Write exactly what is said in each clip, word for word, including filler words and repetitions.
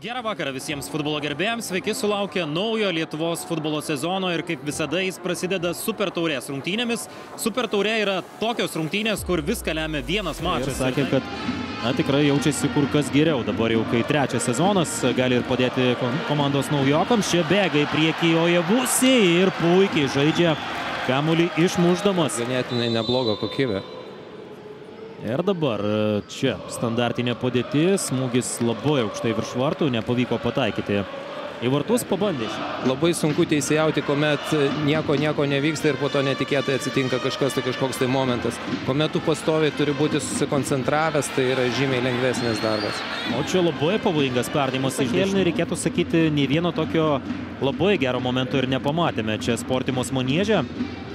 Gerą vakarą visiems futbolo gerbėjams, sveiki sulaukę naujo Lietuvos futbolo sezono ir kaip visada jis prasideda Super taurės rungtynėmis. Super taurė yra tokios rungtynės, kur viską lemia vienas mačas. Ir sakė, kad na, tikrai jaučiasi kur kas geriau. Dabar jau kai trečias sezonas gali ir padėti komandos naujokams. Čia bėga į priekį Ojavusi ir puikiai žaidžia kamuolį išmušdamas. Ganėtinai nebloga kokybė. Ir dabar čia standartinė padėtis, smūgis labai aukštai virš vartų, nepavyko pataikyti. Į vartus pabandė. Labai sunku teisėjauti, kuomet nieko, nieko nevyksta ir po to netikėtai atsitinka kažkas, tai kažkoks tai momentas. Kuomet tu pastoviai turi būti susikoncentravęs, tai yra žymiai lengvesnis darbas. O čia labai pavojingas perdavimas iš dešinės. Reikėtų sakyti, nei vieno tokio labai gero momento ir nepamatėme. Čia Sportimos Manieže.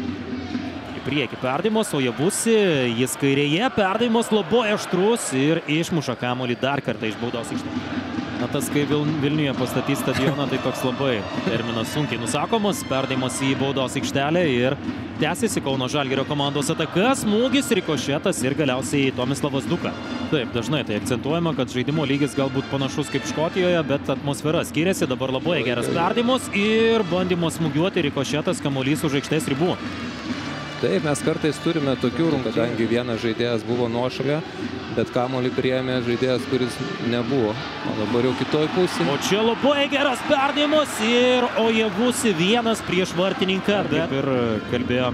Prieki perdavimas, Ojavusi, jis kairėje, perdavimas labai aštrus ir išmuša kamuolį dar kartą iš baudos aikštelės. Na tas, kai Vil Vilniuje pastatys stadioną, tai toks labai terminas sunkiai nusakomas, perdavimas į baudos aikštelę ir tęsiasi Kauno Žalgirio komandos ataka, smūgis, rikošetas ir galiausiai Tomislavas Duka. Taip, dažnai tai akcentuojama, kad žaidimo lygis galbūt panašus kaip Škotijoje, bet atmosfera skiriasi, dabar labai geras perdavimas ir bandymas smūgiuoti, rikošetas, kamuolys už aikštės ribų. Taip, mes kartais turime tokių rungtynių, kadangi vienas žaidėjas buvo nuošalė, bet kamuolį priėmė žaidėjas, kuris nebuvo. O dabar jau kitoj pusėje. O čia labai geras perdavimas ir Ojavusi vienas prieš vartininką. Kaip ir kalbėjo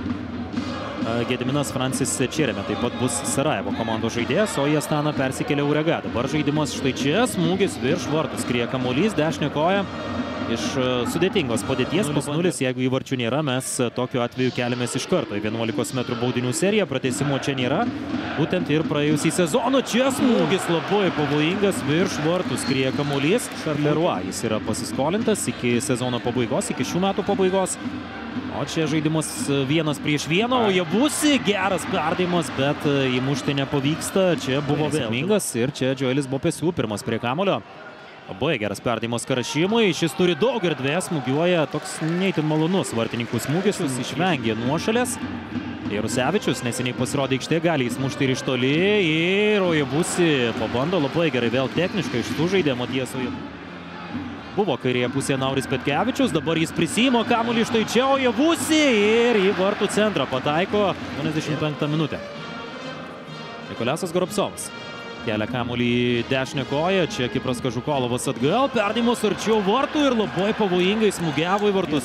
Gediminas Francis Čerėmė, taip pat bus Sarajevo komandos žaidėjas, o į Astaną persikėlė Urega. Dabar žaidimas štai čia, smūgis virš vartų, skrieja kamuolys, dešinė koja. Iš sudėtingos padėties, pas nulis, jeigu įvarčių nėra, mes tokiu atveju keliamės iš karto į vienuolikos metrų baudinių seriją, pratęsimo čia nėra, būtent ir praėjusį sezoną, čia smūgis labai pavojingas, virš vartų skrieja kamuolys, Šarleroi, jis yra pasiskolintas iki sezono pabaigos, iki šių metų pabaigos, o čia žaidimas vienas prieš vieną, Ojavusi, geras perdavimas, bet įmušti nepavyksta, čia buvo sėkmingas ir čia Džoelis Bopesių pirmas prie kamulio. Labai geras perdavimas Karašymui, šis turi daug erdvės, smūgiuoja toks neįtin malonus vartininkų smūgis, jis išvengė nuošalės. Jarusevičius neseniai pasirodė aikštė, gali įsmušti ir iš toli ir Ojavusi pabando labai gerai, vėl techniškai sužaidė Matijas Ojavusi. Buvo kairėje pusėje Nauris Petkevičius, dabar jis prisimo kamuolį štai čia Ojavusi ir į vartų centrą pataiko aštuoniasdešimt penktą minutę. Nikolasas Goropsovas kelia kamuolį į dešinę koją, čia Kipras Kažukolovas atgal, perdavimas arčiau vartų ir labai pavojingai smūgiavo į vartus.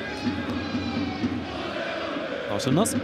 Košinas.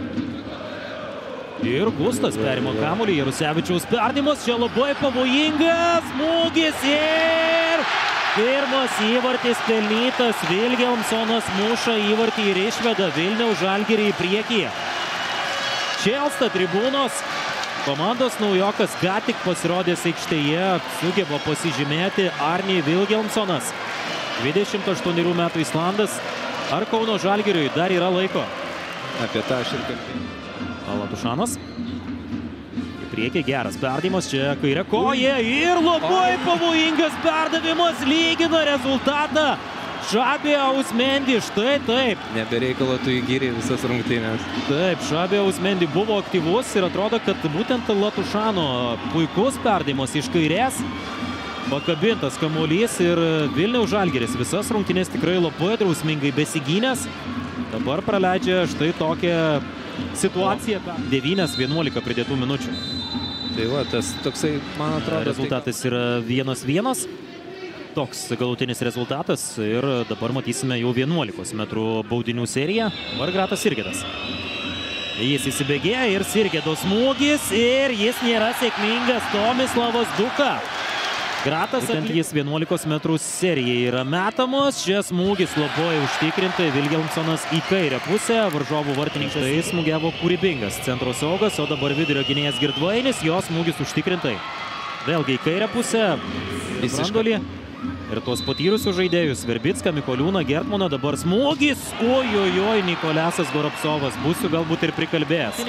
Ir Gustas perima kamuolį, Jarusevičiaus perdavimas, čia labai pavojingas smūgis ir pirmas įvartis pelnytas, Vilhelmsonas muša įvartį ir išveda Vilniaus Žalgirį į priekį. Šėlsta tribūnos. Komandos naujokas ką tik pasirodęs aikštėje sugeba pasižymėti Arni Vilhelmsonas. dvidešimt aštuonerių metų islandas. Ar Kauno Žalgiriui dar yra laiko? Apie tą aš ir kalbėjau. Latušanas. Į priekį geras perdavimas, čia kairė koja ir labai pavojingas perdavimas, lygina rezultatą. Šabė Ausmendi, štai taip. Nebereikalo tu įgyrė visas rungtynės. Taip, Šabė Ausmendi buvo aktyvus ir atrodo, kad būtent Latušano puikus perdavimas iš kairės. Pakabintas kamuolys ir Vilniaus Žalgiris visas rungtynės tikrai labai drausmingai besigynęs. Dabar praleidžia štai tokią situaciją. devynios vienuolika pridėtų minučių. Tai va, tas toksai, man atrodo... Rezultatas yra vienas vienas. Toks galutinis rezultatas ir dabar matysime jau vienuolikos metrų baudinių seriją. Margratas Sirgedas. Jis įsibėgėja ir Sirgedo smūgis ir jis nėra sėkmingas, Tomislavas Duka. Gratas, būtent jis vienuolikos metrų serijai yra metamas. Čia smūgis labai užtikrintai, Vilhelmsonas į kairę pusę, varžovų vartininkas. Tai smūgiavo kūrybingas centro saugas, o dabar vidurio gynėjas Girdvainis, jo smūgis užtikrintai. Vėlgi į kairę pusę, brandolį. Ir tuos patyrusius žaidėjus, Verbicką, Mikoliūną, Gertmaną, dabar smūgis. Ojojoj, Nikolasas Goropsovas, būsiu galbūt ir prikalbėjęs.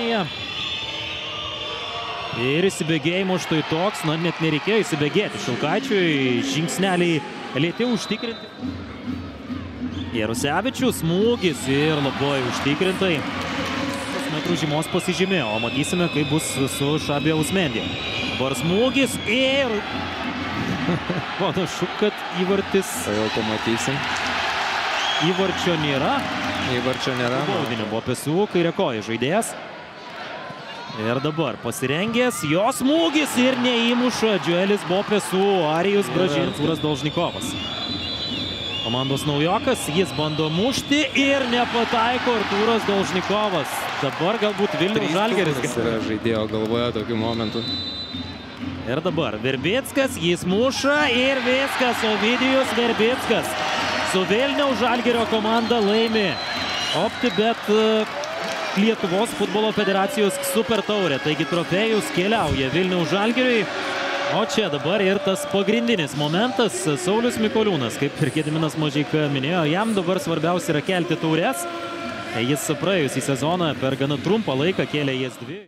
Ir įsibėgėjimo štai toks, na net nereikėjo įsibėgėti Šilkaičiui, žingsneliai lėti užtikrinti. Jarusevičius, smūgis ir labai užtikrintai. Metrų žymos pasižymėjo, o matysime, kaip bus su Šabė Ausmendi. Dabar smūgis ir Panašu, kad įvartis... Tai jau pamatysim. Įvarčio nėra. Įvarčio nėra. Baudinio buvo Pesų, kairė koja žaidėjas. Ir dabar pasirengęs, jo smūgis ir neįmuša Džuelis Bopesų, Arijus Bražin, Artūras Dolžnikovas. Komandos naujokas, jis bando mušti ir nepataiko Artūras Dolžnikovas. Dabar galbūt Vilniaus Žalgiris. Jis yra žaidėjo galvoje tokiu momentu. Ir dabar Verbickas, jis muša ir viskas, Ovidijus Verbickas. Su Vilniaus Žalgirio komanda laimi OptiBet Lietuvos futbolo federacijos super taurė. Taigi trofėjus keliauja Vilniaus Žalgiriui. O čia dabar ir tas pagrindinis momentas. Saulius Mikoliūnas, kaip ir Gediminas Mažeika minėjo, jam dabar svarbiausia yra kelti taures. Jis praėjusį sezoną per gana trumpą laiką kėlė jas dvi.